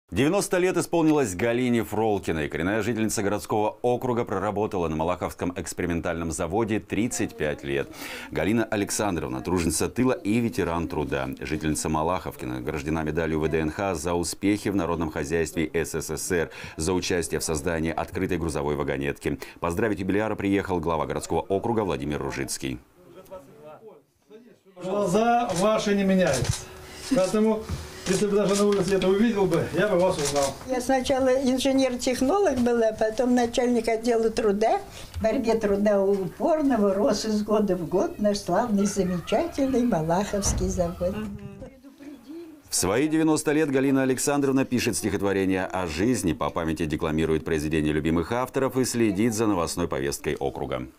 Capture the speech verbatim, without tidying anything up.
девяносто лет исполнилось Галине Фролкиной. Коренная жительница городского округа проработала на Малаховском экспериментальном заводе тридцать пять лет. Галина Александровна – труженица тыла и ветеран труда. Жительница Малаховки награждена медалью вэ дэ эн ха за успехи в народном хозяйстве эс эс эс эр, за участие в создании открытой грузовой вагонетки. Поздравить юбиляра приехал глава городского округа Владимир Ружицкий. Глаза ваши не меняются. Поэтому, если бы даже на улице это увидел бы, я бы вас узнал. Я сначала инженер-технолог была, потом начальник отдела труда. В борьбе труда упорного рос из года в год наш славный, замечательный Малаховский завод. В свои девяносто лет Галина Александровна пишет стихотворение о жизни, по памяти декламирует произведения любимых авторов и следит за новостной повесткой округа.